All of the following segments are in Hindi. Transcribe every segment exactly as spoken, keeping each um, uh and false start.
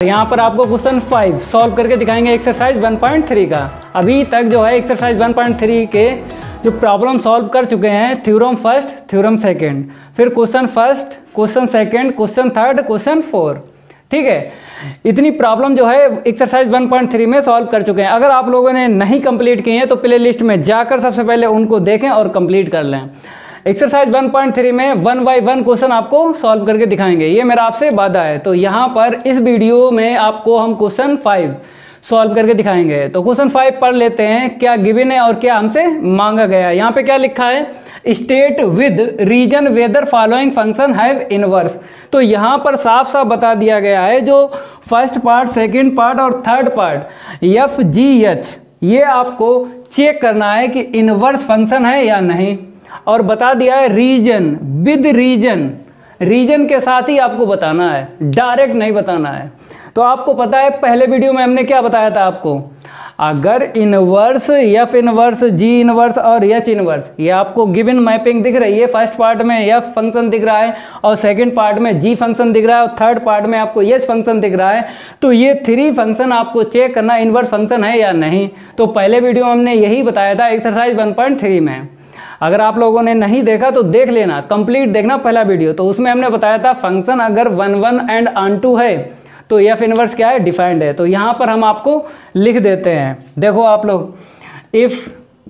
यहाँ पर आपको क्वेश्चन फाइव सॉल्व करके दिखाएंगे एक्सरसाइज वन पॉइंट थ्री का। अभी तक जो है एक्सरसाइज वन पॉइंट थ्री के जो प्रॉब्लम सॉल्व कर चुके हैं, थ्योरम फर्स्ट, थ्योरम सेकंड, फिर question first, question second, question third, question four. ठीक है, इतनी प्रॉब्लम जो है एक्सरसाइज वन पॉइंट थ्री में सॉल्व कर चुके हैं। अगर आप लोगों ने नहीं कंप्लीट की हैं तो प्ले लिस्ट में जाकर सबसे पहले उनको देखें और कंप्लीट कर लें। एक्सरसाइज वन पॉइंट थ्री में वन बाय वन क्वेश्चन आपको सॉल्व करके दिखाएंगे, ये मेरा आपसे वादा है। तो यहाँ पर इस वीडियो में आपको हम क्वेश्चन फाइव सॉल्व करके दिखाएंगे। तो क्वेश्चन फाइव पढ़ लेते हैं, क्या गिवन है और क्या हमसे मांगा गया है। यहाँ पे क्या लिखा है, state with reason whether following function have inverse. तो यहाँ पर साफ साफ बता दिया गया है, जो फर्स्ट पार्ट, सेकंड पार्ट और third part F G H, ये आपको चेक करना है कि इनवर्स फंक्शन है या नहीं। और बता दिया है रीजन विद रीजन, रीजन के साथ ही आपको बताना है, डायरेक्ट नहीं बताना है। तो आपको पता है पहले वीडियो में हमने क्या बताया था आपको, अगर inverse, F inverse, G inverse और एच इनवर्स, ये आपको गिवन मैपिंग दिख रही है। फर्स्ट पार्ट में एफ फंक्शन दिख रहा है और सेकंड पार्ट में जी फंक्शन दिख रहा है और थर्ड पार्ट में आपको एच फंक्शन दिख रहा है। तो ये थ्री फंक्शन आपको चेक करना इनवर्स फंक्शन है या नहीं। तो पहले वीडियो में हमने यही बताया था एक्सरसाइज वन पॉइंट थ्री में। अगर आप लोगों ने नहीं देखा तो देख लेना, कंप्लीट देखना पहला वीडियो। तो उसमें हमने बताया था फंक्शन अगर one one and onto है तो एफ इनवर्स क्या है, डिफाइंड है। तो यहाँ पर हम आपको लिख देते हैं, देखो आप लोग, if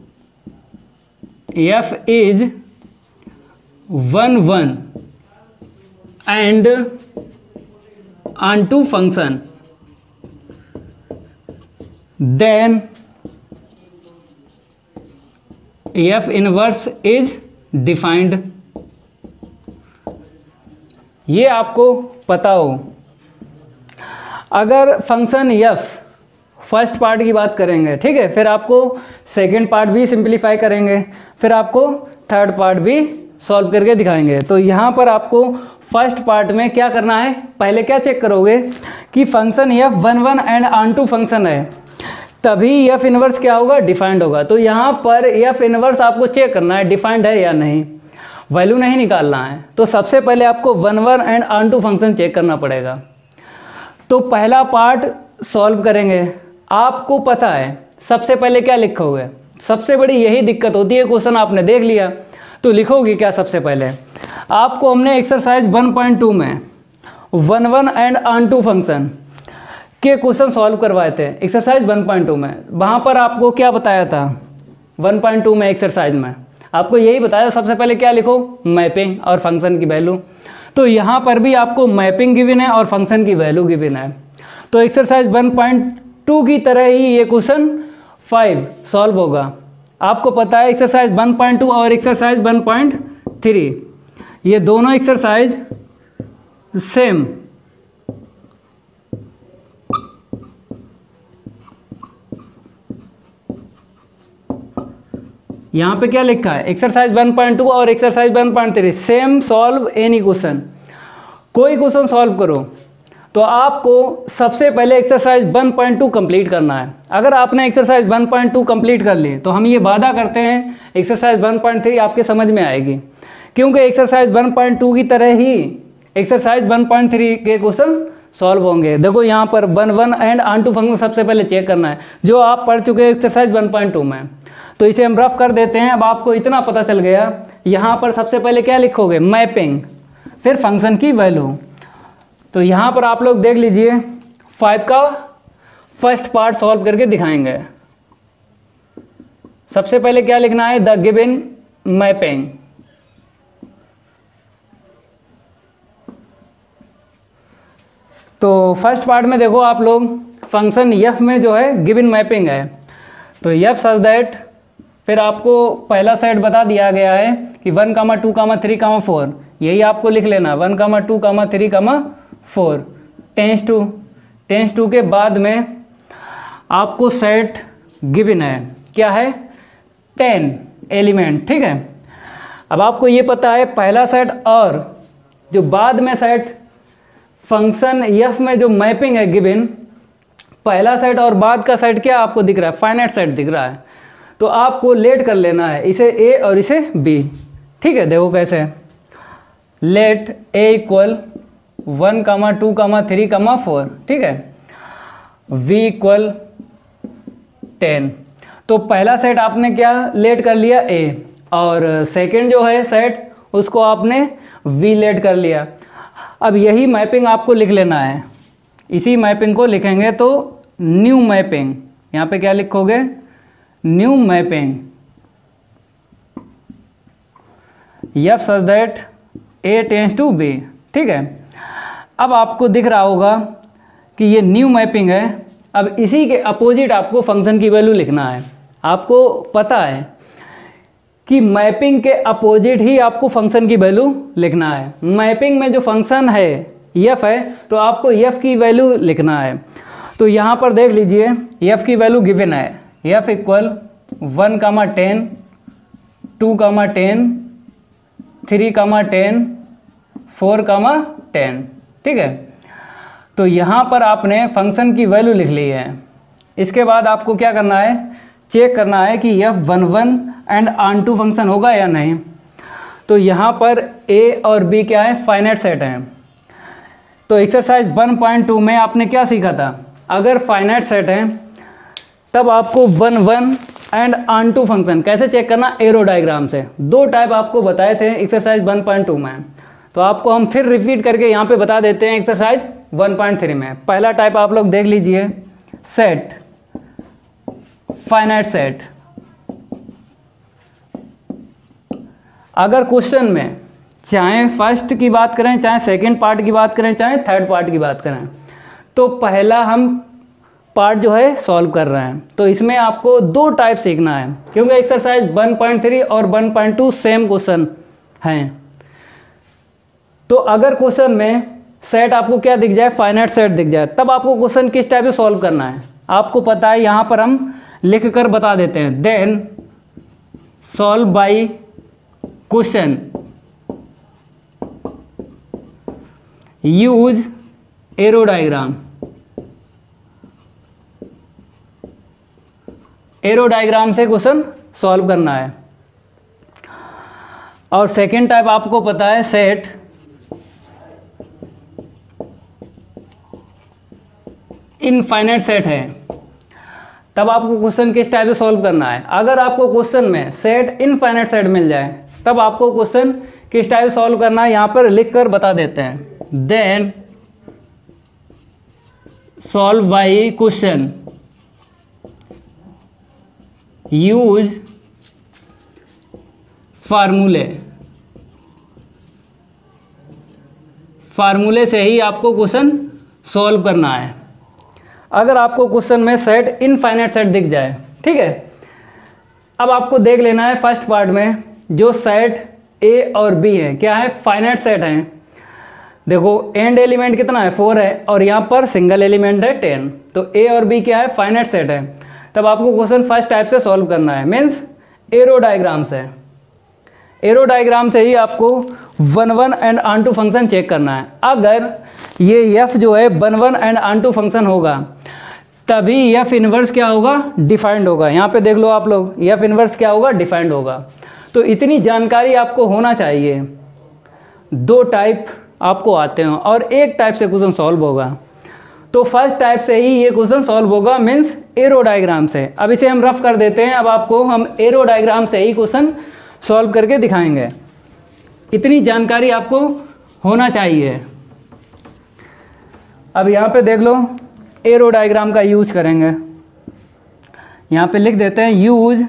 F is one one and onto function then F inverse is defined. ये आपको पता हो। अगर फंक्शन एफ फर्स्ट पार्ट की बात करेंगे, ठीक है, फिर आपको सेकंड पार्ट भी सिंप्लीफाई करेंगे, फिर आपको थर्ड पार्ट भी सॉल्व करके दिखाएंगे। तो यहाँ पर आपको फर्स्ट पार्ट में क्या करना है, पहले क्या चेक करोगे कि function F one one and onto function है, तभी एफ इनवर्स क्या होगा, डिफाइंड होगा। तो यहाँ पर एफ इनवर्स आपको चेक करना है डिफाइंड है या नहीं, वैल्यू नहीं निकालना है। तो सबसे पहले आपको one one and onto function check करना पड़ेगा। तो पहला पार्ट सॉल्व करेंगे। आपको पता है सबसे पहले क्या लिखोगे, सबसे बड़ी यही दिक्कत होती है, क्वेश्चन आपने देख लिया तो लिखोगे क्या। सबसे पहले आपको हमने एक्सरसाइज वन पॉइंट टू में one one and onto function के क्वेश्चन सॉल्व करवाए थे एक्सरसाइज वन पॉइंट टू में। वहाँ पर आपको क्या बताया था, वन पॉइंट टू में एक्सरसाइज में आपको यही बताया, सबसे पहले क्या लिखो, मैपिंग और फंक्शन की वैल्यू। तो यहाँ पर भी आपको मैपिंग गिवन है और फंक्शन की वैल्यू गिवन है। तो एक्सरसाइज वन पॉइंट टू की तरह ही ये क्वेश्चन फाइव सॉल्व होगा। आपको पता है एक्सरसाइज वन पॉइंट टू और एक्सरसाइज वन पॉइंट थ्री, ये दोनों एक्सरसाइज सेम यहाँ पे क्या लिखा है, एक्सरसाइज वन पॉइंट टू और exercise one point three same, solve any question. कोई क्वेश्चन सॉल्व करो तो आपको सबसे पहले exercise one point two complete करना है। अगर आपने exercise one point two complete कर ली तो हम ये वादा करते हैं एक्सरसाइज वन पॉइंट थ्री आपके समझ में आएगी, क्योंकि एक्सरसाइज वन पॉइंट टू की तरह ही एक्सरसाइज वन पॉइंट थ्री के क्वेश्चन सॉल्व होंगे। देखो यहाँ पर one one and onto function सबसे पहले चेक करना है, जो आप पढ़ चुके हैं एक्सरसाइज वन पॉइंट टू में। तो इसे हम रफ कर देते हैं। अब आपको इतना पता चल गया, यहाँ पर सबसे पहले क्या लिखोगे, मैपिंग, फिर फंक्शन की वैल्यू। तो यहाँ पर आप लोग देख लीजिए, फाइव का फर्स्ट पार्ट सॉल्व करके दिखाएंगे। सबसे पहले क्या लिखना है, द गिवन मैपिंग। तो फर्स्ट पार्ट में देखो आप लोग, फंक्शन एफ में जो है गिवन मैपिंग है, तो एफ सच दैट, फिर आपको पहला सेट बता दिया गया है कि one comma two comma three comma four, यही आपको लिख लेना, one comma two comma three comma four, tends to, tends to के बाद में आपको सेट गिवन है, क्या है, टेन एलिमेंट, ठीक है। अब आपको ये पता है पहला सेट और जो बाद में सेट फंक्शन एफ में जो मैपिंग है गिवन, पहला सेट और बाद का सेट क्या आपको दिख रहा है, फाइनाइट सेट दिख रहा है। तो आपको लेट कर लेना है इसे ए और इसे बी, ठीक है। देखो कैसे, let A equal one comma two comma three comma four, ठीक है, v इक्वल टेन। तो पहला सेट आपने क्या लेट कर लिया a, और सेकंड जो है सेट उसको आपने v लेट कर लिया। अब यही मैपिंग आपको लिख लेना है, इसी मैपिंग को लिखेंगे तो न्यू मैपिंग, यहाँ पे क्या लिखोगे, new mapping F such that A tends to B, ठीक है। अब आपको दिख रहा होगा कि ये न्यू मैपिंग है। अब इसी के अपोजिट आपको फंक्शन की वैल्यू लिखना है। आपको पता है कि मैपिंग के अपोजिट ही आपको फंक्शन की वैल्यू लिखना है। मैपिंग में जो फंक्शन है एफ है, तो आपको एफ की वैल्यू लिखना है। तो यहाँ पर देख लीजिए एफ की वैल्यू गिवन है, F equal one comma ten, two comma ten, three comma ten, four comma ten, ठीक है। तो यहाँ पर आपने फंक्शन की वैल्यू लिख ली है। इसके बाद आपको क्या करना है, चेक करना है कि F one one and onto function होगा या नहीं। तो यहाँ पर ए और बी क्या है, फाइनाइट सेट हैं। तो एक्सरसाइज वन पॉइंट टू में आपने क्या सीखा था, अगर फाइनाइट सेट है तब आपको one one and onto function कैसे चेक करना, एरो डायग्राम से। दो टाइप आपको बताए थे एक्सरसाइज वन पॉइंट टू में, तो आपको हम फिर रिपीट करके यहाँ पे बता देते हैं एक्सरसाइज वन पॉइंट थ्री में। पहला टाइप आप लोग देख लीजिए, सेट, फाइनाइट सेट। अगर क्वेश्चन में चाहे फर्स्ट की बात करें, चाहे सेकंड पार्ट की बात करें, चाहे थर्ड पार्ट की बात करें, तो पहला हम पार्ट जो है सॉल्व कर रहे हैं। तो इसमें आपको दो टाइप सीखना है, क्योंकि एक्सरसाइज वन पॉइंट थ्री और one point two same question हैं। तो अगर क्वेश्चन में सेट आपको क्या दिख जाए, फाइनाइट सेट दिख जाए, तब आपको क्वेश्चन किस टाइप से सॉल्व करना है आपको पता है। यहाँ पर हम लिख कर बता देते हैं, then solve by question, use arrow diagram. Arrow diagram से क्वेश्चन सॉल्व करना है। और सेकेंड टाइप आपको पता है, सेट इनफाइनाइट सेट है, तब आपको क्वेश्चन किस टाइप से सॉल्व करना है। अगर आपको क्वेश्चन में सेट इनफाइनाइट सेट मिल जाए, तब आपको क्वेश्चन किस टाइप से सॉल्व करना है यहाँ पर लिख कर बता देते हैं, then solve by question, use फार्मूले। फार्मूले से ही आपको क्वेश्चन सॉल्व करना है। अगर आपको क्वेश्चन में सेट इनफाइनाइट सेट दिख जाए, ठीक है। अब आपको देख लेना है फर्स्ट पार्ट में जो सेट ए और बी है, क्या है, फाइनाइट सेट हैं। देखो एंड एलिमेंट कितना है, फोर है, और यहाँ पर सिंगल एलिमेंट है टेन। तो ए और बी क्या है, फाइनाइट सेट है। तब आपको क्वेश्चन फर्स्ट टाइप से सॉल्व करना है, मीन्स एरो डायग्राम से। एरो डायग्राम से ही आपको one one and onto function check करना है। अगर ये एफ जो है one one and onto function होगा, तभी एफ इनवर्स क्या होगा, डिफाइंड होगा। यहाँ पे देख लो आप लोग, एफ इनवर्स क्या होगा, डिफाइंड होगा। तो इतनी जानकारी आपको होना चाहिए। दो टाइप आपको आते हैं और एक टाइप से क्वेश्चन सॉल्व होगा। तो फर्स्ट टाइप से ही ये क्वेश्चन सॉल्व होगा, मीन्स एरो डायग्राम से। अब इसे हम रफ कर देते हैं। अब आपको हम एरो डायग्राम से ही क्वेश्चन सॉल्व करके दिखाएंगे। इतनी जानकारी आपको होना चाहिए। अब यहाँ पे देख लो, एरो डायग्राम का यूज करेंगे। यहाँ पे लिख देते हैं, यूज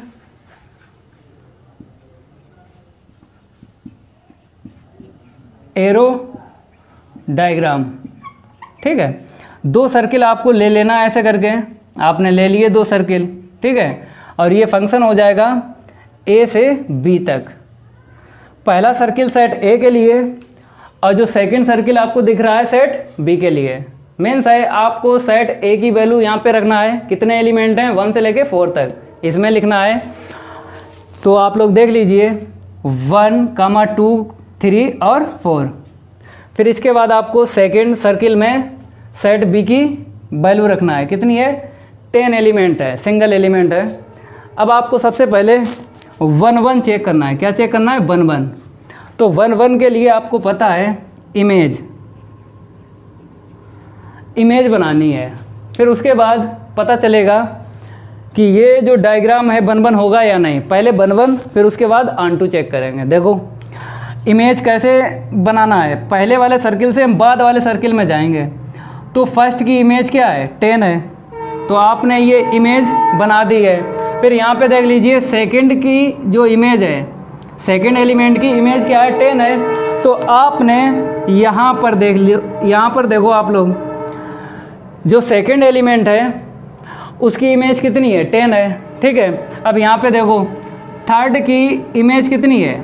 एरो डायग्राम, ठीक है। दो सर्किल आपको ले लेना है, ऐसे करके आपने ले लिए दो सर्किल, ठीक है। और ये फंक्शन हो जाएगा ए से बी तक। पहला सर्किल सेट ए के लिए और जो सेकंड सर्किल आपको दिख रहा है सेट बी के लिए। मीन्स है आपको सेट ए की वैल्यू यहाँ पे रखना है। कितने एलिमेंट हैं, वन से लेके फोर तक इसमें लिखना है। तो आप लोग देख लीजिए, वन कामा टू थ्री और फोर। फिर इसके बाद आपको सेकंड सर्किल में सेट बी की वैल्यू रखना है। कितनी है, टेन एलिमेंट है, सिंगल एलिमेंट है। अब आपको सबसे पहले वन वन चेक करना है। क्या चेक करना है, वन वन। तो वन वन के लिए आपको पता है, इमेज इमेज बनानी है। फिर उसके बाद पता चलेगा कि ये जो डायग्राम है वन वन होगा या नहीं। पहले वन वन फिर उसके बाद ऑन टू चेक करेंगे। देखो इमेज कैसे बनाना है, पहले वाले सर्किल से हम बाद वाले सर्किल में जाएंगे। तो फर्स्ट की इमेज क्या है, टेन है, तो आपने ये इमेज बना दी है। फिर यहाँ पे देख लीजिए सेकंड की जो इमेज है, सेकंड एलिमेंट की इमेज क्या है, टेन है। तो आपने यहाँ पर देख ली, यहाँ पर देखो आप लोग, जो सेकंड एलिमेंट है उसकी इमेज कितनी है, टेन है, ठीक है। अब यहाँ पे देखो थर्ड की इमेज कितनी है,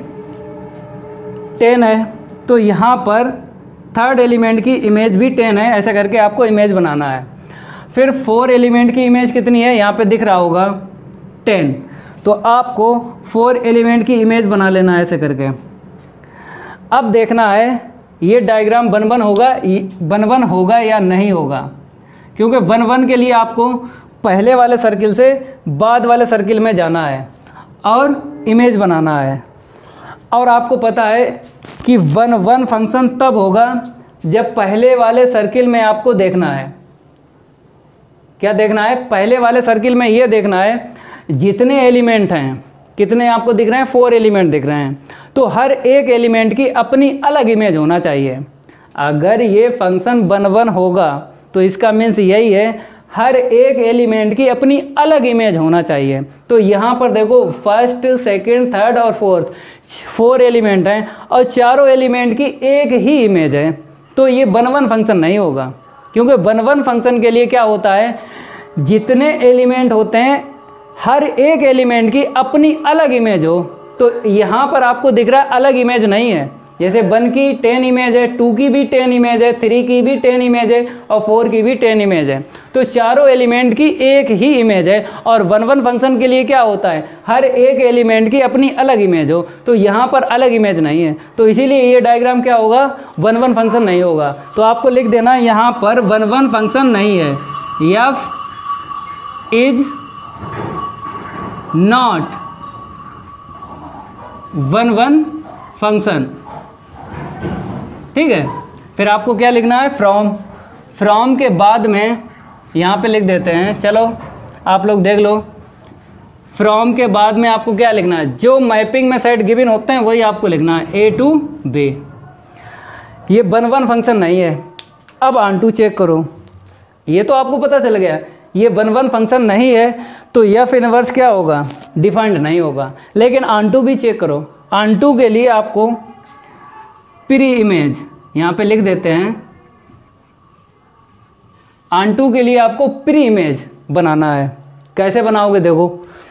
टेन है, तो यहाँ पर थर्ड एलिमेंट की इमेज भी टेन है। ऐसा करके आपको इमेज बनाना है। फिर फोर एलिमेंट की इमेज कितनी है, यहाँ पे दिख रहा होगा टेन, तो आपको फोर एलिमेंट की इमेज बना लेना है ऐसे करके। अब देखना है ये डायग्राम वन वन होगा, वन वन होगा या नहीं होगा, क्योंकि वन वन के लिए आपको पहले वाले सर्किल से बाद वाले सर्किल में जाना है और इमेज बनाना है। और आपको पता है कि वन वन फंक्शन तब होगा जब पहले वाले सर्किल में आपको देखना है, क्या देखना है, पहले वाले सर्किल में ये देखना है जितने एलिमेंट हैं, कितने आपको दिख रहे हैं, फोर एलिमेंट दिख रहे हैं, तो हर एक एलिमेंट की अपनी अलग इमेज होना चाहिए। अगर ये फंक्शन वन वन होगा तो इसका मीन्स यही है हर एक एलिमेंट की अपनी अलग इमेज होना चाहिए। तो यहाँ पर देखो फर्स्ट, सेकंड, थर्ड और फोर्थ, फोर एलिमेंट हैं और चारों एलिमेंट की एक ही इमेज है, तो ये वन वन फंक्शन नहीं होगा। क्योंकि वन वन फंक्शन के लिए क्या होता है, जितने एलिमेंट होते हैं हर एक एलिमेंट की अपनी अलग इमेज हो। तो यहाँ पर आपको दिख रहा है अलग इमेज नहीं है, जैसे वन की टेन इमेज है, टू की भी टेन इमेज है, थ्री की भी टेन इमेज है और फोर की भी टेन इमेज है, तो चारों एलिमेंट की एक ही इमेज है। और वन वन फंक्शन के लिए क्या होता है, हर एक एलिमेंट की अपनी अलग इमेज हो, तो यहाँ पर अलग इमेज नहीं है, तो इसीलिए ये डायग्राम क्या होगा, वन वन फंक्शन नहीं होगा। तो आपको लिख देना यहाँ पर वन वन फंक्शन नहीं है, f is not one one function, ठीक है। फिर आपको क्या लिखना है, फ्रॉम, फ्रॉम के बाद में यहाँ पे लिख देते हैं, चलो आप लोग देख लो। फ्रॉम के बाद में आपको क्या लिखना है, जो मैपिंग में सेट गिवन होते हैं वही आपको लिखना है, ए टू बी। ये वन वन फंक्शन नहीं है। अब ऑन टू चेक करो, ये तो आपको पता चल गया ये वन वन फंक्शन नहीं है, तो एफ इनवर्स क्या होगा, डिफाइंड नहीं होगा। लेकिन ऑन टू भी चेक करो। ऑन टू के लिए आपको प्री इमेज यहाँ पे लिख देते हैं, ऑन टू के लिए आपको प्री इमेज बनाना है। कैसे बनाओगे, देखो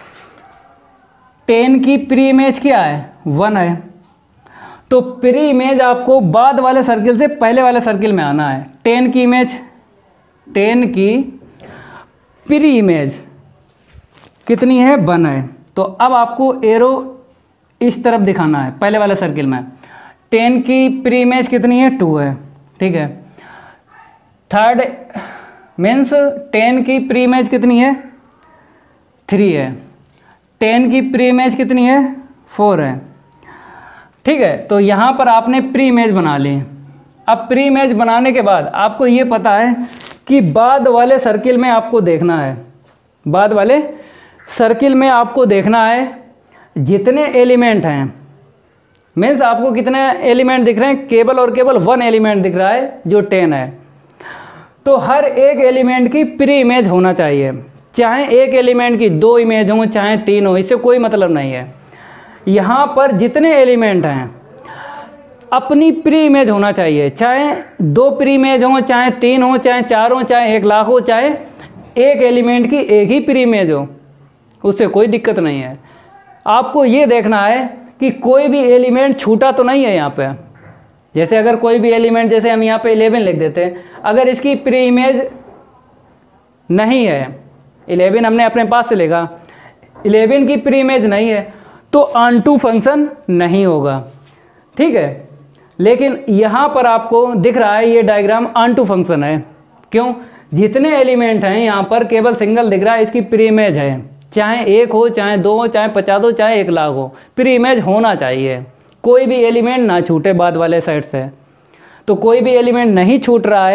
टेन की प्री इमेज क्या है, वन है, तो प्री इमेज आपको बाद वाले सर्किल से पहले वाले सर्किल में आना है। टेन की इमेज, टेन की प्री इमेज कितनी है, वन है, तो अब आपको एरो इस तरफ दिखाना है पहले वाले सर्किल में। टेन की प्री इमेज कितनी है, टू है, ठीक है। थर्ड मीन्स टेन की प्री इमेज कितनी है, थ्री है। टेन की प्री इमेज कितनी है, फोर है, ठीक है। तो यहाँ पर आपने प्री इमेज बना ली। अब प्री इमेज बनाने के बाद आपको ये पता है कि बाद वाले सर्किल में आपको देखना है, बाद वाले सर्किल में आपको देखना है जितने एलिमेंट हैं, मीन्स आपको कितने एलिमेंट दिख रहे हैं, केवल और केवल वन एलिमेंट दिख रहा है जो टेन है। तो हर एक एलिमेंट की प्री इमेज होना चाहिए, चाहे एक एलिमेंट की दो इमेज हो चाहे तीन हो, इससे कोई मतलब नहीं है। यहाँ पर जितने एलिमेंट हैं अपनी प्री इमेज होना चाहिए, चाहे दो प्री इमेज हो चाहे तीन हो चाहे चार हो चाहे एक लाख हो चाहे एक एलिमेंट की एक ही प्री इमेज हो, उससे कोई दिक्कत नहीं है। आपको ये देखना है कि कोई भी एलिमेंट छूटा तो नहीं है यहाँ पे। जैसे अगर कोई भी एलिमेंट, जैसे हम यहाँ पे इलेवन लिख देते हैं, अगर इसकी प्री इमेज नहीं है, इलेवन हमने अपने पास से लिखा, इलेवन की प्री इमेज नहीं है तो ऑन टू फंक्शन नहीं होगा, ठीक है। लेकिन यहाँ पर आपको दिख रहा है ये डायग्राम ऑन टू फंक्शन है, क्यों, जितने एलिमेंट हैं यहाँ पर केवल सिंगल दिख रहा है, इसकी प्री इमेज है, चाहे एक हो चाहे दो हो चाहे पचास हो चाहे एक लाख हो, प्री इमेज होना चाहिए, कोई भी एलिमेंट ना छूटे बाद वाले साइड से। तो कोई भी एलिमेंट नहीं छूट रहा है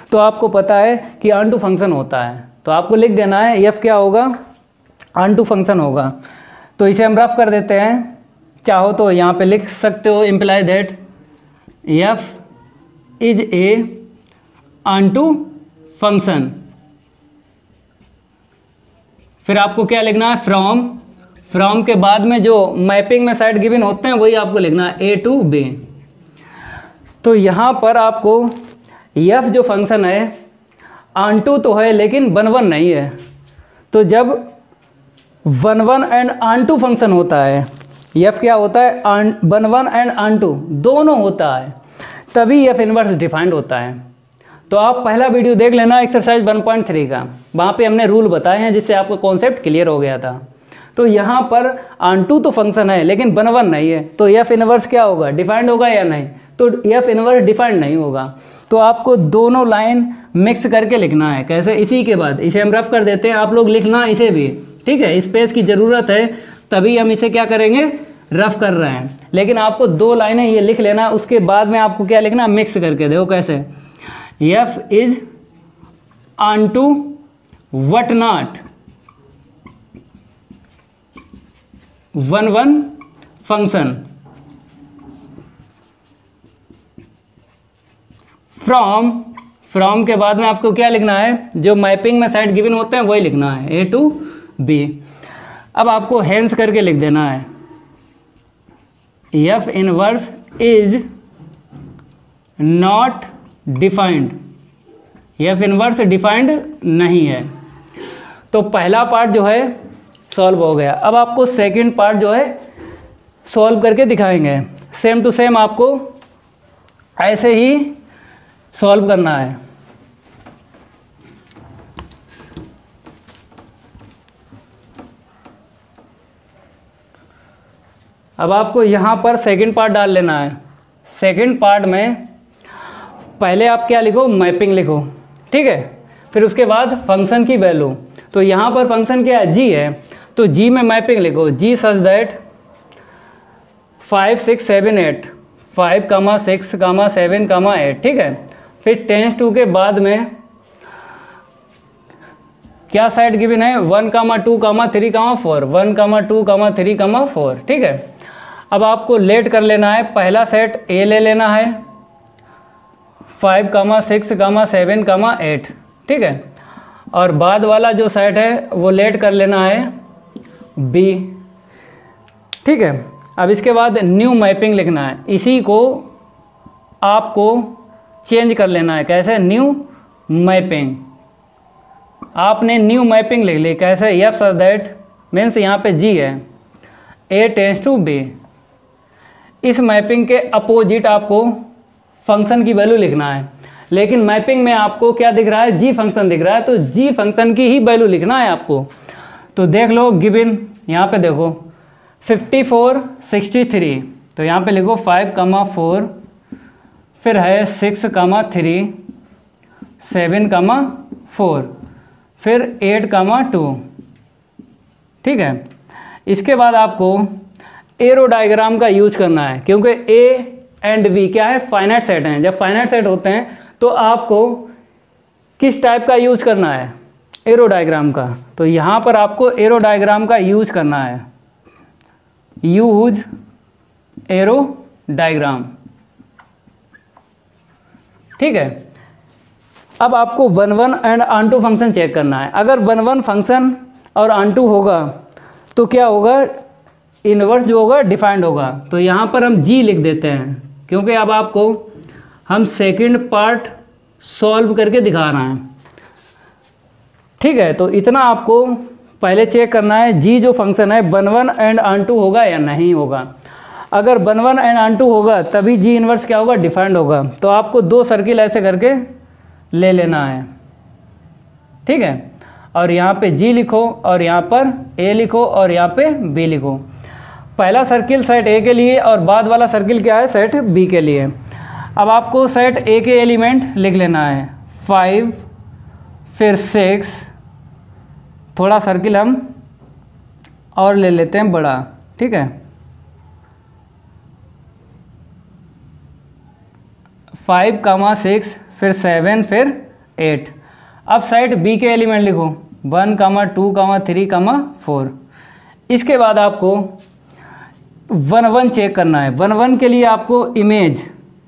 तो आपको पता है कि ऑन टू फंक्शन होता है, तो आपको लिख देना है एफ क्या होगा, ऑन टू फंक्शन होगा। तो इसे हम रफ कर देते हैं, चाहो तो यहाँ पे लिख सकते हो imply that f is a onto function. फिर आपको क्या लिखना है, फ्रॉम, फ्रॉम के बाद में जो मैपिंग में साइड गिवन होते हैं वही आपको लिखना है, ए टू बी। तो यहाँ पर आपको एफ जो फंक्शन है ऑन टू तो है लेकिन वन वन नहीं है, तो जब one one and onto function होता है, एफ क्या होता है, on one one and onto दोनों होता है, तभी एफ इनवर्स डिफाइंड होता है। तो आप पहला वीडियो देख लेना एक्सरसाइज वन पॉइंट थ्री का, वहाँ पे हमने रूल बताए हैं जिससे आपका कॉन्सेप्ट क्लियर हो गया था। तो यहाँ पर ऑन टू तो फंक्शन है लेकिन वन वन नहीं है, तो एफ इनवर्स क्या होगा, डिफाइंड होगा या नहीं, तो एफ इनवर्स डिफाइंड नहीं होगा। तो आपको दोनों लाइन मिक्स करके लिखना है। कैसे, इसी के बाद इसे हम रफ कर देते हैं, आप लोग लिखना इसे भी, ठीक है, स्पेस की ज़रूरत है तभी हम इसे क्या करेंगे, रफ कर रहे हैं। लेकिन आपको दो लाइनें ये लिख लेना, उसके बाद में आपको क्या लिखना, मिक्स करके। देखो कैसे, f is onto but not one one function, from, from के बाद में आपको क्या लिखना है, जो मैपिंग में साइड गिवन होते हैं वही लिखना है, ए टू बी। अब आपको हेंस करके लिख देना है, f inverse is not defined, f inverse defined नहीं है। तो पहला पार्ट जो है सॉल्व हो गया। अब आपको सेकंड पार्ट जो है सॉल्व करके दिखाएंगे। सेम टू सेम आपको ऐसे ही सॉल्व करना है। अब आपको यहाँ पर सेकंड पार्ट डाल लेना है। सेकंड पार्ट में पहले आप क्या लिखो, मैपिंग लिखो, ठीक है, फिर उसके बाद फंक्शन की वैल्यू। तो यहाँ पर फंक्शन क्या है, जी है, तो जी में मैपिंग लिखो, g such that five six seven eight, five comma six comma seven comma eight, ठीक है। फिर टेंस टू के बाद में क्या साइड गिवन है, one comma two comma three comma four, one comma two comma three comma four, ठीक है। अब आपको लेट कर लेना है, पहला सेट ए ले लेना है, five comma six comma seven comma eight, ठीक है, और बाद वाला जो सेट है वो लेट कर लेना है बी, ठीक है। अब इसके बाद न्यू मैपिंग लिखना है, इसी को आपको चेंज कर लेना है। कैसे, न्यू मैपिंग, आपने न्यू मैपिंग लिख ली। कैसे, एफ सच दैट मीन्स यहाँ पे जी है, ए टेंस टू बी। इस मैपिंग के अपोजिट आपको फंक्शन की वैल्यू लिखना है, लेकिन मैपिंग में आपको क्या दिख रहा है, जी फंक्शन दिख रहा है, तो जी फंक्शन की ही वैल्यू लिखना है आपको। तो देख लो गिवन, यहाँ पे देखो फिफ्टी फोर सिक्सटी थ्री, तो यहाँ पे लिखो फाइव कामा फोर, फिर है six comma three, seven comma four, फिर एट कामा टू, ठीक है। इसके बाद आपको एरो डायग्राम का यूज करना है, क्योंकि ए एंड बी क्या है, फाइनाइट सेट हैं। जब फाइनाइट सेट होते हैं तो आपको किस टाइप का यूज करना है, एरो डायग्राम का। तो यहाँ पर आपको एरो डायग्राम का यूज करना है, यूज एरो डायग्राम, ठीक है। अब आपको one one and onto function check करना है। अगर वन वन फंक्शन और ऑन टू होगा तो क्या होगा, इनवर्स जो होगा डिफाइंड होगा। तो यहाँ पर हम जी लिख देते हैं, क्योंकि अब आपको हम सेकंड पार्ट सॉल्व करके दिखा रहे हैं, ठीक है। तो इतना आपको पहले चेक करना है, जी जो फंक्शन है one one and onto होगा या नहीं होगा। अगर one one and onto होगा तभी जी इनवर्स क्या होगा, डिफाइंड होगा। तो आपको दो सर्किल ऐसे करके ले लेना है, ठीक है। और यहाँ पे जी लिखो और यहाँ पर ए लिखो और यहाँ पे बी लिखो। पहला सर्किल सेट ए के लिए और बाद वाला सर्किल क्या है, सेट बी के लिए। अब आपको सेट ए के एलिमेंट लिख लेना है, फाइव, फिर सिक्स, थोड़ा सर्किल हम और ले लेते हैं बड़ा, ठीक है, फाइव कामा सिक्स, फिर सेवन, फिर एट। अब सेट बी के एलिमेंट लिखो, one comma two comma three comma four. इसके बाद आपको वन वन चेक करना है। वन वन के लिए आपको इमेज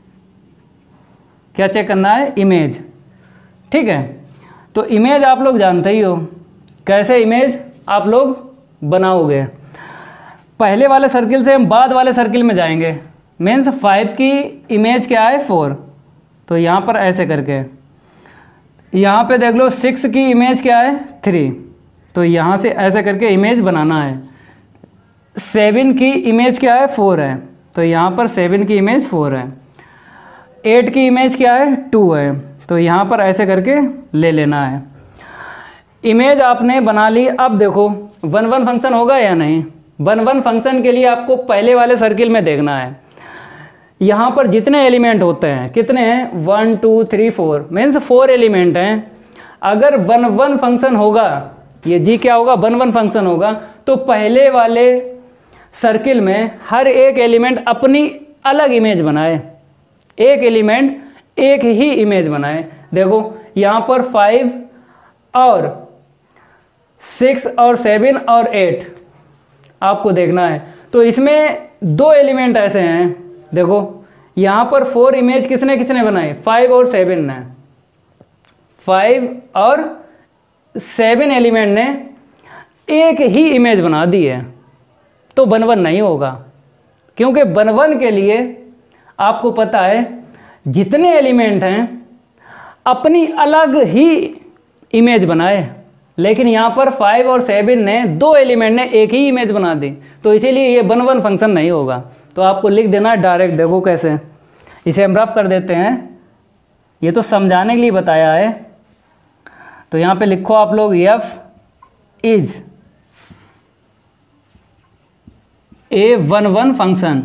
क्या चेक करना है, इमेज। ठीक है, तो इमेज आप लोग जानते ही हो, कैसे इमेज आप लोग बनाओगे। पहले वाले सर्किल से हम बाद वाले सर्किल में जाएंगे। मीन्स फाइव की इमेज क्या है, फोर, तो यहाँ पर ऐसे करके, यहाँ पे देख लो सिक्स की इमेज क्या है, थ्री, तो यहाँ से ऐसे करके इमेज बनाना है। सेवन की इमेज क्या है, फोर है, तो यहाँ पर सेवन की इमेज फोर है। एट की इमेज क्या है, टू है, तो यहाँ पर ऐसे करके ले लेना है। इमेज आपने बना ली। अब देखो वन वन फंक्शन होगा या नहीं। वन वन फंक्शन के लिए आपको पहले वाले सर्किल में देखना है। यहाँ पर जितने एलिमेंट होते हैं, कितने हैं, one two three four, means four element हैं। अगर वन वन फंक्शन होगा, ये जी क्या होगा, वन वन फंक्शन होगा, तो पहले वाले सर्किल में हर एक एलिमेंट अपनी अलग इमेज बनाए। एक एलिमेंट एक ही इमेज बनाए। देखो यहाँ पर फाइव और सिक्स और सेवन और एट आपको देखना है। तो इसमें दो एलिमेंट ऐसे हैं, देखो यहाँ पर फोर इमेज किसने किसने बनाई, फाइव और सेवन ने। फाइव और सेवन एलिमेंट ने एक ही इमेज बना दी है, तो वन वन नहीं होगा। क्योंकि वन वन के लिए आपको पता है जितने एलिमेंट हैं अपनी अलग ही इमेज बनाए, लेकिन यहाँ पर फाइव और सेवन ने, दो एलिमेंट ने एक ही इमेज बना दी, तो इसीलिए ये वन वन फंक्शन नहीं होगा। तो आपको लिख देना है डायरेक्ट। देखो कैसे, इसे हम रफ कर देते हैं, ये तो समझाने के लिए बताया है। तो यहाँ पे लिखो आप लोग f is a one one function.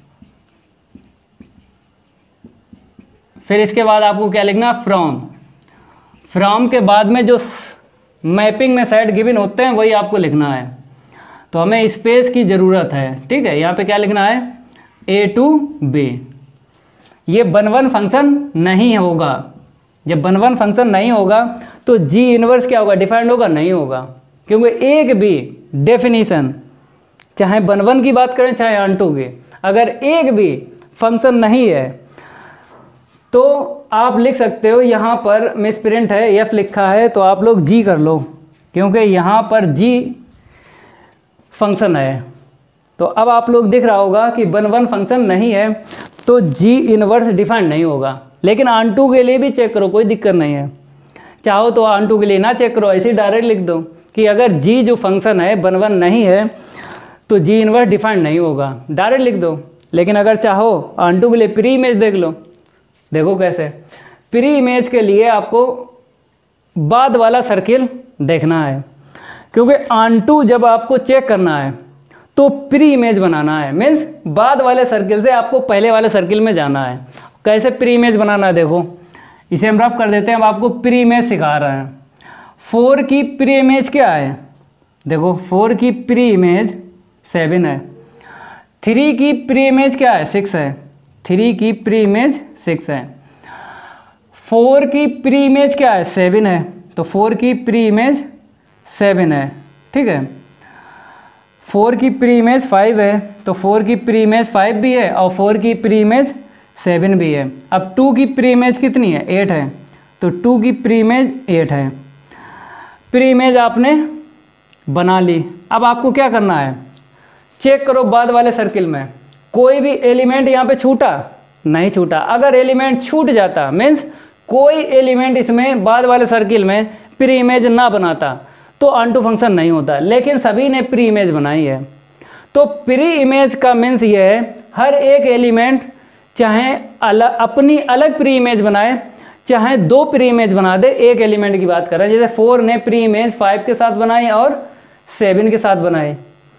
फिर इसके बाद आपको क्या लिखना, फ्रॉम। फ्रॉम के बाद में जो मैपिंग में सेट गिवन होते हैं वही आपको लिखना है। तो हमें स्पेस की ज़रूरत है। ठीक है, यहाँ पे क्या लिखना है, ए टू बी। ये वन वन फंक्शन नहीं होगा। जब वन वन फंक्शन नहीं होगा तो जी इनवर्स क्या होगा, डिफाइंड होगा, नहीं होगा। क्योंकि एक भी डेफिनीशन, चाहे वन वन की बात करें चाहे ऑन टू की, अगर एक भी फंक्शन नहीं है तो आप लिख सकते हो, यहाँ पर मिस प्रिंट है, एफ लिखा है, तो आप लोग जी कर लो, क्योंकि यहाँ पर जी फंक्शन है। तो अब आप लोग दिख रहा होगा कि वन वन फंक्शन नहीं है, तो जी इनवर्स डिफाइंड नहीं होगा। लेकिन ऑन टू के लिए भी चेक करो, कोई दिक्कत नहीं है। चाहो तो ऑन टू के लिए ना चेक करो, ऐसे ही डायरेक्ट लिख दो कि अगर जी जो फंक्शन है वन वन नहीं है तो जी इनवर्स डिफाइंड नहीं होगा, डायरेक्ट लिख दो। लेकिन अगर चाहो ऑन टू के लिए प्री इमेज देख लो। देखो कैसे, प्री इमेज के लिए आपको बाद वाला सर्किल देखना है, क्योंकि ऑन टू जब आपको चेक करना है तो प्री इमेज बनाना है। मीन्स बाद वाले सर्किल से आपको पहले वाले सर्किल में जाना है। कैसे प्री इमेज बनाना है, देखो इसे हम रफ कर देते हैं। अब आपको प्री इमेज सिखा रहे हैं। फोर की प्री इमेज क्या है, देखो फोर की प्री इमेज सेवन है। थ्री की प्री इमेज क्या है, सिक्स है। थ्री की प्री इमेज सिक्स है। फोर की प्री इमेज क्या है, सेवन है, तो फोर की प्री इमेज सेवन है। ठीक है, फोर की प्री इमेज फाइव है, तो फोर की प्री इमेज फाइव भी है और फोर की प्री इमेज सेवन भी है। अब टू की प्री इमेज कितनी है, एट है, तो टू की प्री इमेज एट है। प्री इमेज आपने बना ली। अब आपको क्या करना है, चेक करो बाद वाले सर्किल में कोई भी एलिमेंट यहाँ पे छूटा, नहीं छूटा। अगर एलिमेंट छूट जाता, मीन्स कोई एलिमेंट इसमें बाद वाले सर्किल में प्री इमेज ना बनाता, तो ऑन टू फंक्शन नहीं होता। लेकिन सभी ने प्री इमेज बनाई है, तो प्री इमेज का मीन्स ये है हर एक एलिमेंट चाहे अलग अपनी अलग प्री इमेज बनाए, चाहे दो प्री इमेज बना दे। एक एलिमेंट की बात कर रहे हैं, जैसे फोर ने प्री इमेज फाइव के साथ बनाई और सेवन के साथ बनाई,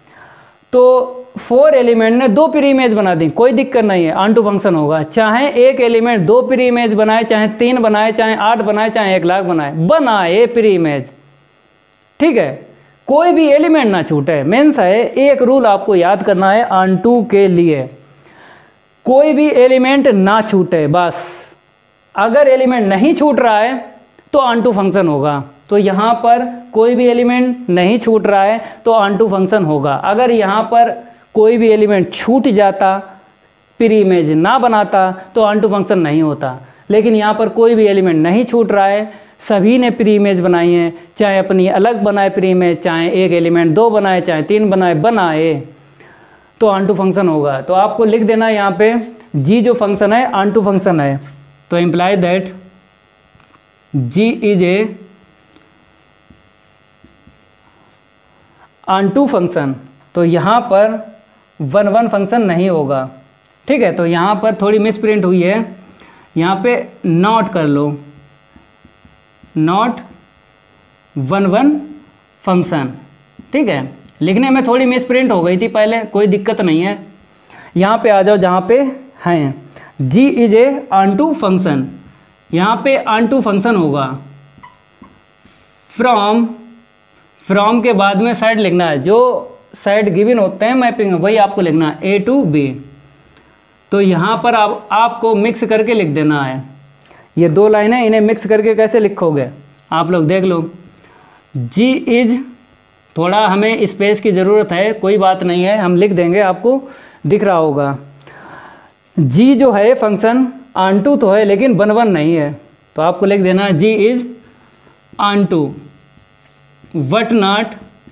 तो फोर एलिमेंट ने दो प्री इमेज बना दी, कोई दिक्कत नहीं है, ऑन टू फंक्शन होगा। चाहे एक एलिमेंट दो प्री इमेज बनाए, चाहे तीन बनाए, चाहे आठ बनाए, चाहे एक लाख बनाए, बनाए प्री इमेज। ठीक है, कोई भी एलिमेंट ना छूटे। मीन्स है एक रूल आपको याद करना है ऑन टू के लिए, कोई भी एलिमेंट ना छूटे। बस अगर एलिमेंट नहीं छूट रहा है तो तो ऑन टू फंक्शन होगा। तो यहाँ पर कोई भी एलिमेंट नहीं छूट रहा है तो ऑन टू फंक्शन होगा। अगर यहाँ पर कोई भी एलिमेंट छूट जाता, प्री इमेज ना बनाता, तो ऑन टू फंक्शन नहीं होता। लेकिन यहाँ पर कोई भी एलिमेंट नहीं छूट रहा है, सभी ने प्री इमेज बनाई है, चाहे अपनी अलग बनाए प्री इमेज, चाहे एक एलिमेंट दो बनाए, चाहे तीन बनाए बनाए तो ऑन टू फंक्शन होगा। तो आपको लिख देना यहाँ पे जी जो फंक्शन है ऑन टू फंक्शन है। तो imply that g is a onto function. तो यहाँ पर वन वन फंक्शन नहीं होगा, ठीक है। तो यहाँ पर थोड़ी मिस प्रिंट हुई है, यहाँ पे नॉट कर लो, नॉट वन वन फंक्शन, ठीक है। लिखने में थोड़ी मिस प्रिंट हो गई थी पहले, कोई दिक्कत नहीं है। यहाँ पे आ जाओ जहाँ पे हैं, g is a onto function, यहाँ पे ऑन टू फंक्शन होगा। फ्रॉम, फ्रॉम के बाद में साइड लिखना है, जो साइड गिवन होते हैं मैपिंग वही आपको लिखना है, ए टू बी। तो यहाँ पर आप आपको मिक्स करके लिख देना है। ये दो लाइनें, इन्हें मिक्स करके कैसे लिखोगे आप लोग देख लो। जी इज, थोड़ा हमें स्पेस की ज़रूरत है, कोई बात नहीं है, हम लिख देंगे, आपको दिख रहा होगा। जी जो है फंक्शन ऑन टू तो है लेकिन वन वन नहीं है, तो आपको लिख देना है g is onto but not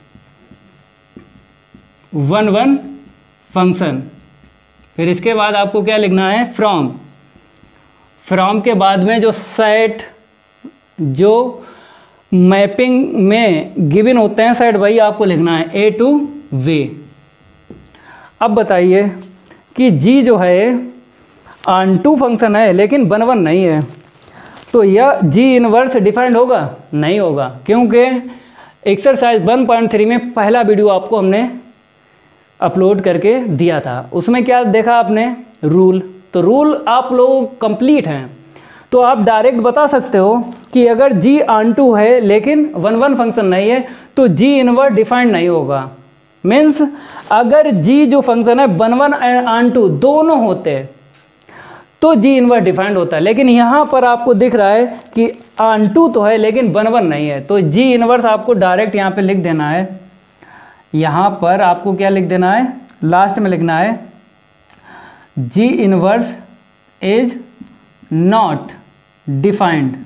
one one function. फिर इसके बाद आपको क्या लिखना है, फ्रॉम। फ्रॉम के बाद में जो सेट, जो मैपिंग में गिवन होते हैं सेट, वही आपको लिखना है, ए टू वी। अब बताइए कि जी जो है ऑन टू फंक्शन है लेकिन वन वन नहीं है, तो यह जी इनवर्स डिफाइंड होगा? नहीं होगा, क्योंकि एक्सरसाइज वन पॉइंट थ्री में पहला वीडियो आपको हमने अपलोड करके दिया था, उसमें क्या देखा आपने, रूल। तो रूल आप लोग कंप्लीट हैं, तो आप डायरेक्ट बता सकते हो कि अगर जी ऑन टू है लेकिन वन वन फंक्शन नहीं है तो जी इनवर्स डिफाइंड नहीं होगा। मीन्स अगर जी जो फंक्शन है one one and onto दोनों होते तो जी इनवर्स डिफाइंड होता है, लेकिन यहाँ पर आपको दिख रहा है कि ऑन टू तो है लेकिन वन वन नहीं है, तो जी इनवर्स आपको डायरेक्ट यहाँ पे लिख देना है। यहाँ पर आपको क्या लिख देना है, लास्ट में लिखना है g inverse is not defined.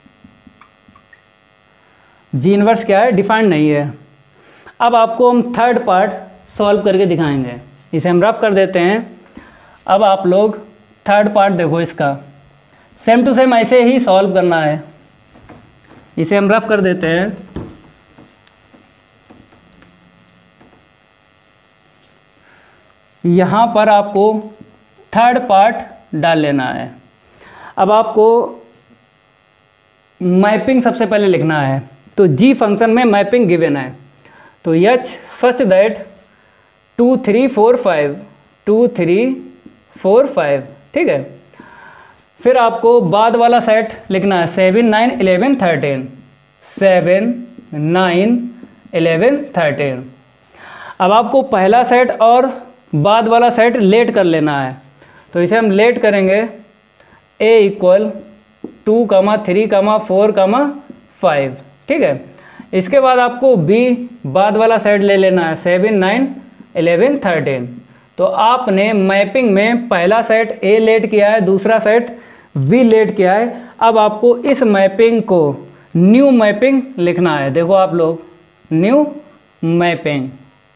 G inverse क्या है, डिफाइंड नहीं है। अब आपको हम थर्ड पार्ट सॉल्व करके दिखाएंगे, इसे हम रफ कर देते हैं। अब आप लोग थर्ड पार्ट देखो, इसका सेम टू सेम ऐसे ही सॉल्व करना है। इसे हम रफ कर देते हैं। यहाँ पर आपको थर्ड पार्ट डाल लेना है। अब आपको मैपिंग सबसे पहले लिखना है, तो जी फंक्शन में मैपिंग गिवन है, तो h such that two three four five two three four five, ठीक है। फिर आपको बाद वाला सेट लिखना है, seven nine eleven thirteen, seven nine eleven thirteen. अब आपको पहला सेट और बाद वाला सेट लेट कर लेना है, तो इसे हम लेट करेंगे, A equal to comma three comma four comma five, ठीक है। इसके बाद आपको बी बाद वाला सेट ले लेना है, सेवन नाइन इलेवन थर्टीन। तो आपने मैपिंग में पहला सेट ए लेट किया है, दूसरा सेट वी लेट किया है। अब आपको इस मैपिंग को न्यू मैपिंग लिखना है। देखो आप लोग, न्यू मैपिंग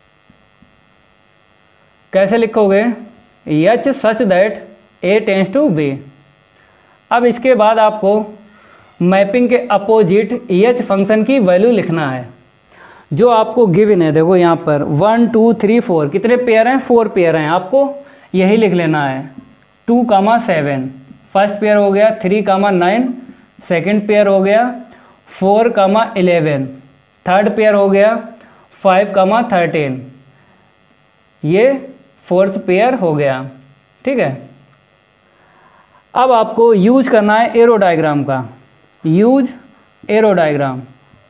कैसे लिखोगे, h such that A tends to B. अब इसके बाद आपको मैपिंग के अपोजिट एच फंक्शन की वैल्यू लिखना है जो आपको गिवन है। देखो यहाँ पर वन टू थ्री फोर कितने पेयर हैं, फोर पेयर हैं, आपको यही लिख लेना है। Two comma seven first pair हो गया, three comma nine second pair हो गया, four comma eleven third pair हो गया, फाइव कामा थर्टीन ये फोर्थ पेयर हो गया, ठीक है। अब आपको यूज करना है एरो डायग्राम का, use arrow diagram.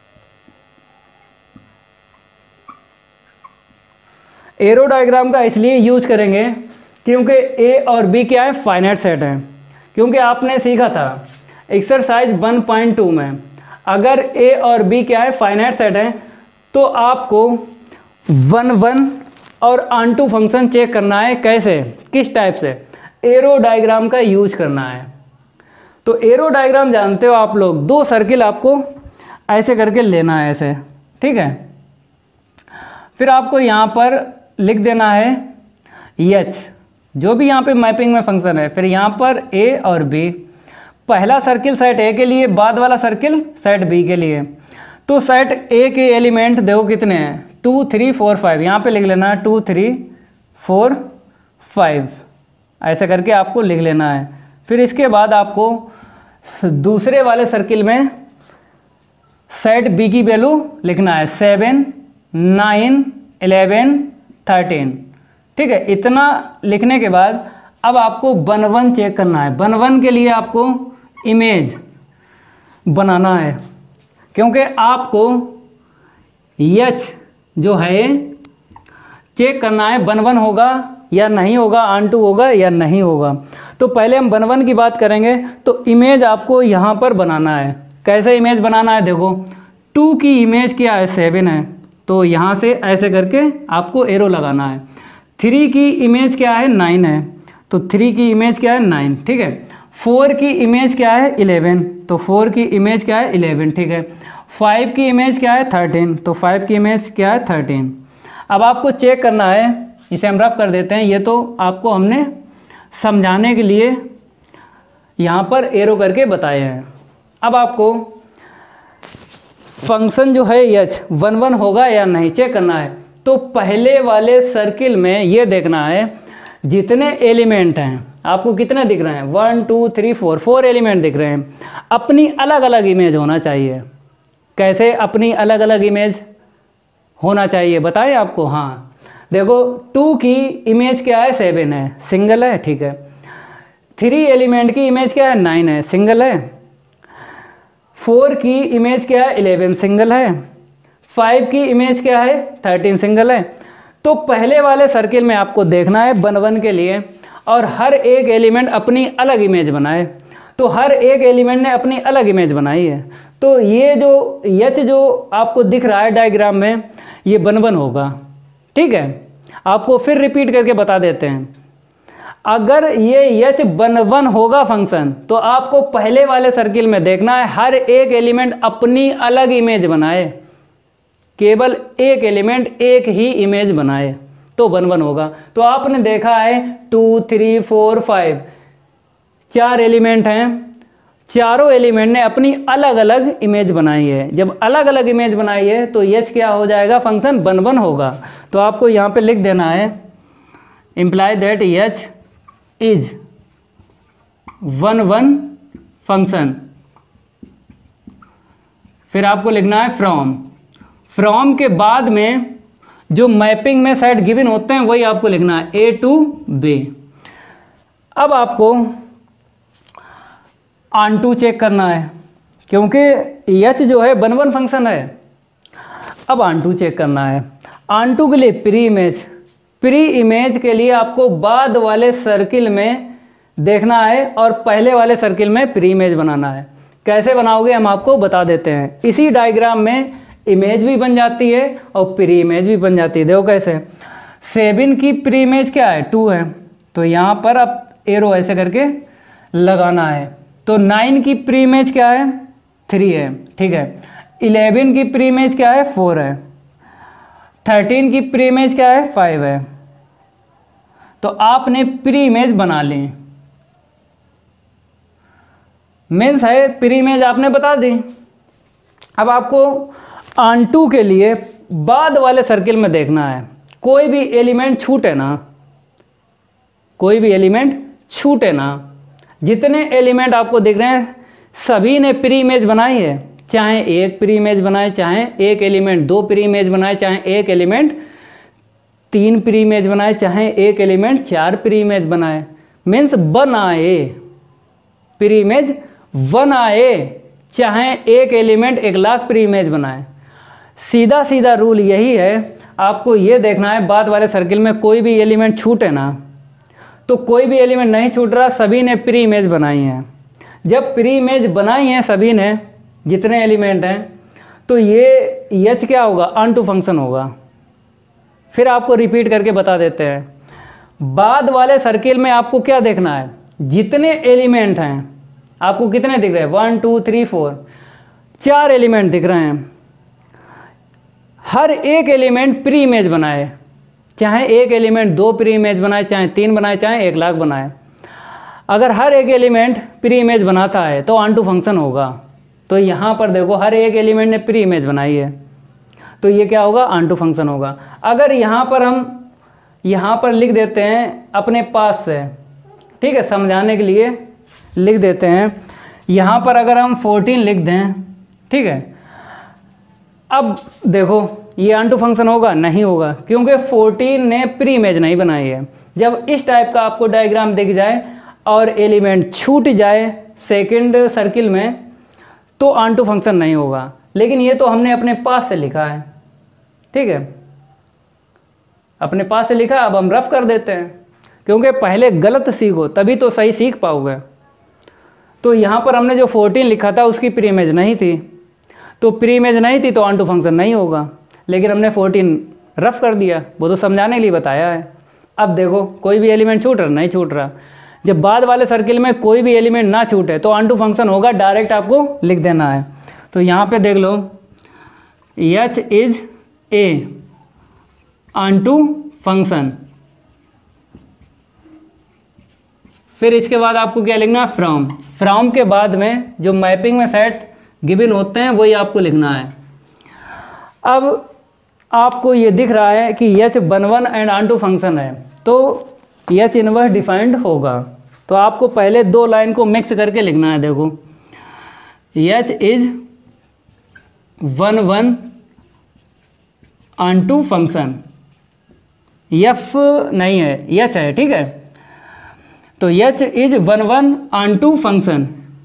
Arrow diagram का इसलिए यूज करेंगे क्योंकि ए और बी क्या है, फाइनाइट सेट है। क्योंकि आपने सीखा था एक्सरसाइज वन पॉइंट टू में, अगर ए और बी क्या है, फाइनाइट सेट है, तो आपको वन वन और ऑन टू फंक्शन चेक करना है। कैसे, किस टाइप से, एरो डायग्राम का यूज करना है। तो एरो डायग्राम जानते हो आप लोग, दो सर्किल आपको ऐसे करके लेना है ऐसे, ठीक है। फिर आपको यहाँ पर लिख देना है एच, जो भी यहाँ पे मैपिंग में फंक्शन है। फिर यहाँ पर ए और बी, पहला सर्किल सेट ए के लिए, बाद वाला सर्किल सेट बी के लिए। तो सेट ए के एलिमेंट देखो कितने हैं, टू थ्री फोर फाइव, यहाँ पे लिख लेना है टू थ्री फोर फाइव, ऐसा करके आपको लिख लेना है। फिर इसके बाद आपको दूसरे वाले सर्किल में सेट बी की वैल्यू लिखना है, सेवन नाइन इलेवन थर्टीन, ठीक है। इतना लिखने के बाद अब आपको वन वन चेक करना है। वन वन के लिए आपको इमेज बनाना है, क्योंकि आपको एच जो है चेक करना है वन वन होगा या नहीं होगा, ऑन टू होगा या नहीं होगा। तो पहले हम वन वन की बात करेंगे। तो इमेज आपको यहाँ पर बनाना है। कैसे इमेज बनाना है, देखो टू की इमेज क्या है, सेवन है, तो यहाँ से ऐसे करके आपको एरो लगाना है। थ्री की इमेज क्या है, नाइन है, तो थ्री की इमेज क्या है, नाइन, ठीक है। फोर की इमेज क्या है, इलेवन, तो फोर की इमेज क्या है, इलेवन, ठीक है। फाइव की इमेज क्या है, थर्टीन, तो फाइव की इमेज क्या है, थर्टीन। अब आपको चेक करना है, इसे हम रफ कर देते हैं, ये तो आपको हमने समझाने के लिए यहाँ पर एरो करके बताए हैं। अब आपको फंक्शन जो है एच वन वन होगा या नहीं चेक करना है। तो पहले वाले सर्किल में ये देखना है जितने एलिमेंट हैं, आपको कितने दिख रहे हैं, one two three four, four element दिख रहे हैं, अपनी अलग अलग इमेज होना चाहिए। कैसे अपनी अलग अलग इमेज होना चाहिए बताएं आपको। हाँ देखो, टू की इमेज क्या है, सेवन है, सिंगल है, ठीक है। थ्री एलिमेंट की इमेज क्या है, नाइन है, सिंगल है। फोर की इमेज क्या है, इलेवन, सिंगल है। फाइव की इमेज क्या है, थर्टीन, सिंगल है। तो पहले वाले सर्किल में आपको देखना है वन वन के लिए, और हर एक एलिमेंट अपनी अलग इमेज बनाए। तो हर एक एलिमेंट ने अपनी अलग इमेज बनाई है। तो ये जो एच जो आपको दिख रहा है डायग्राम में, ये वन वन होगा, ठीक है। आपको फिर रिपीट करके बता देते हैं, अगर ये एच वन वन होगा फंक्शन, तो आपको पहले वाले सर्किल में देखना है हर एक एलिमेंट अपनी अलग इमेज बनाए, केवल एक एलिमेंट एक ही इमेज बनाए, तो वन वन होगा। तो आपने देखा है टू थ्री फोर फाइव, चार एलिमेंट हैं, चारों एलिमेंट ने अपनी अलग अलग इमेज बनाई है। जब अलग अलग इमेज बनाई है तो एच क्या हो जाएगा, फंक्शन वन वन होगा। तो आपको यहाँ पे लिख देना है imply that h is one one function. फिर आपको लिखना है फ्रॉम। फ्रॉम के बाद में जो मैपिंग में सेट गिवन होते हैं वही आपको लिखना है, ए टू बी। अब आपको ऑन टू चेक करना है, क्योंकि एच जो है वन वन फंक्शन है। अब ऑन टू चेक करना है। ऑन टू के लिए प्री इमेज, प्री इमेज के लिए आपको बाद वाले सर्किल में देखना है और पहले वाले सर्किल में प्री इमेज बनाना है। कैसे बनाओगे हम आपको बता देते हैं। इसी डायग्राम में इमेज भी बन जाती है और प्री इमेज भी बन जाती है। देखो कैसे, सेवन की प्री इमेज क्या है, टू है, तो यहाँ पर अब एरो ऐसे करके लगाना है। तो नाइन की प्री इमेज क्या है, थ्री है, ठीक है। इलेवन की प्री इमेज क्या है, फोर है। थर्टीन की प्री इमेज क्या है, फाइव है। तो आपने प्री इमेज बना ली, मीन्स है प्री इमेज आपने बता दी। अब आपको ऑन टू के लिए बाद वाले सर्किल में देखना है, कोई भी एलिमेंट छूटे ना, कोई भी एलिमेंट छूटे ना। जितने एलिमेंट आपको दिख रहे हैं सभी ने प्री इमेज बनाई है, चाहे एक प्री इमेज बनाए, चाहे एक एलिमेंट दो प्री इमेज बनाए, चाहे एक एलिमेंट तीन प्री इमेज बनाए, चाहे एक एलिमेंट चार प्री इमेज बनाए। मीन्स बनाए, प्री इमेज बनाए, चाहे एक एलिमेंट एक लाख प्री इमेज बनाए। सीधा सीधा रूल यही है, आपको ये देखना है बाद वाले सर्किल में कोई भी एलिमेंट छूटे ना। तो कोई भी एलिमेंट नहीं छूट रहा, सभी ने प्री इमेज बनाई है। जब प्री इमेज बनाई है सभी ने, जितने एलिमेंट हैं, तो ये एच क्या होगा, ऑन टू फंक्शन होगा। फिर आपको रिपीट करके बता देते हैं। बाद वाले सर्किल में आपको क्या देखना है, जितने एलिमेंट हैं, आपको कितने दिख रहे हैं, वन टू थ्री फोर, चार एलिमेंट दिख रहे हैं। हर एक एलिमेंट प्री इमेज बनाए, चाहे एक एलिमेंट दो प्री इमेज बनाए, चाहे तीन बनाए, चाहे एक लाख बनाए। अगर हर एक एलिमेंट प्री इमेज बनाता है तो ऑन टू फंक्शन होगा। तो यहाँ पर देखो हर एक एलिमेंट ने प्री इमेज बनाई है, तो ये क्या होगा, ऑन टू फंक्शन होगा। अगर यहाँ पर हम यहाँ पर लिख देते हैं अपने पास से, ठीक है, समझाने के लिए लिख देते हैं। यहाँ पर अगर हम फोर्टीन लिख दें, ठीक है, अब देखो ये ऑन टू फंक्शन होगा, नहीं होगा, क्योंकि फोर्टीन ने प्री इमेज नहीं बनाई है। जब इस टाइप का आपको डायग्राम दिख जाए और एलिमेंट छूट जाए सेकंड सर्किल में, तो ऑन टू फंक्शन नहीं होगा। लेकिन ये तो हमने अपने पास से लिखा है, ठीक है, अपने पास से लिखा, अब हम रफ कर देते हैं, क्योंकि पहले गलत सीखो तभी तो सही सीख पाओगे। तो यहाँ पर हमने जो फोर्टीन लिखा था उसकी प्री इमेज नहीं थी, तो प्री इमेज नहीं थी तो ऑन टू फंक्शन नहीं होगा। लेकिन हमने फोर्टीन रफ कर दिया, वो तो समझाने के लिए बताया है। अब देखो कोई भी एलिमेंट छूट रहा, नहीं छूट रहा। जब बाद वाले सर्किल में कोई भी एलिमेंट ना छूटे तो ऑन टू फंक्शन होगा, डायरेक्ट आपको लिख देना है। तो यहाँ पे देख लो, h is a onto function. फिर इसके बाद आपको क्या लिखना है, फ्रॉम। फ्रॉम के बाद में जो मैपिंग में सेट गिवन होते हैं वही आपको लिखना है। अब आपको ये दिख रहा है कि h one one and onto function है, तो एच इनवर्स डिफाइंड होगा। तो आपको पहले दो लाइन को मिक्स करके लिखना है। देखो h is one one onto function, f नहीं है, एच है, ठीक है। तो h is one one onto function.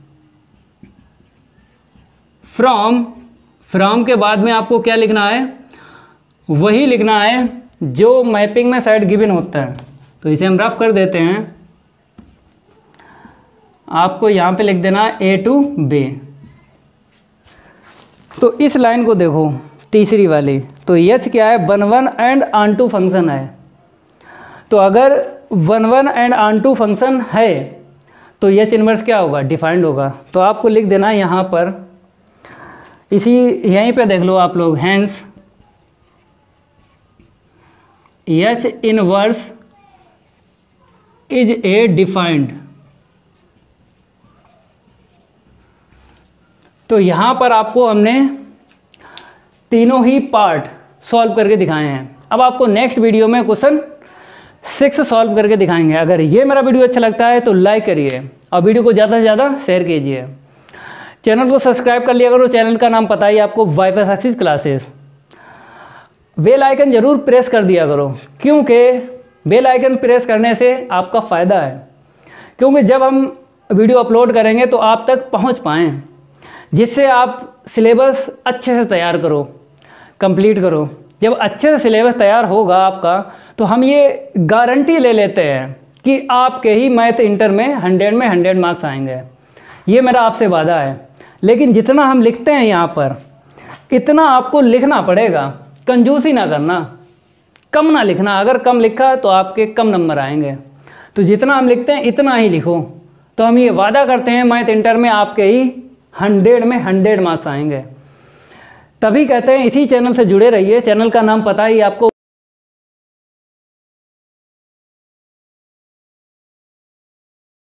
From, from के बाद में आपको क्या लिखना है, वही लिखना है जो मैपिंग में साइड गिवन होता है। तो इसे हम रफ कर देते हैं। आपको यहाँ पे लिख देना है ए टू बी। तो इस लाइन को देखो, तीसरी वाली, तो एच क्या है, one one and onto function है। तो अगर one one and onto function है तो एच इनवर्स क्या होगा, डिफाइंड होगा। तो आपको लिख देना है यहाँ पर, इसी यहीं पे देख लो आप लोग, hence h inverse is a defined. तो यहाँ पर आपको हमने तीनों ही पार्ट सॉल्व करके दिखाए हैं। अब आपको नेक्स्ट वीडियो में क्वेश्चन सिक्स सॉल्व करके दिखाएंगे। अगर ये मेरा वीडियो अच्छा लगता है तो लाइक करिए और वीडियो को ज़्यादा से ज़्यादा शेयर कीजिए। चैनल को सब्सक्राइब कर लिया करो, चैनल का नाम पता ही आपको, WiFi success classes. Bell icon ज़रूर प्रेस कर दिया करो, क्योंकि बेल आइकन प्रेस करने से आपका फ़ायदा है, क्योंकि जब हम वीडियो अपलोड करेंगे तो आप तक पहुंच पाएँ, जिससे आप सिलेबस अच्छे से तैयार करो, कंप्लीट करो। जब अच्छे से सिलेबस तैयार होगा आपका तो हम ये गारंटी ले लेते हैं कि आपके ही मैथ इंटर में हंड्रेड में हंड्रेड मार्क्स आएंगे। ये मेरा आपसे वादा है। लेकिन जितना हम लिखते हैं यहाँ पर, इतना आपको लिखना पड़ेगा, कंजूसी ना करना, कम ना लिखना। अगर कम लिखा तो आपके कम नंबर आएंगे। तो जितना हम लिखते हैं इतना ही लिखो। तो हम ये वादा करते हैं मैथ इंटर में आपके ही हंड्रेड में हंड्रेड मार्क्स आएंगे। तभी कहते हैं इसी चैनल से जुड़े रहिए। चैनल का नाम पता ही आपको।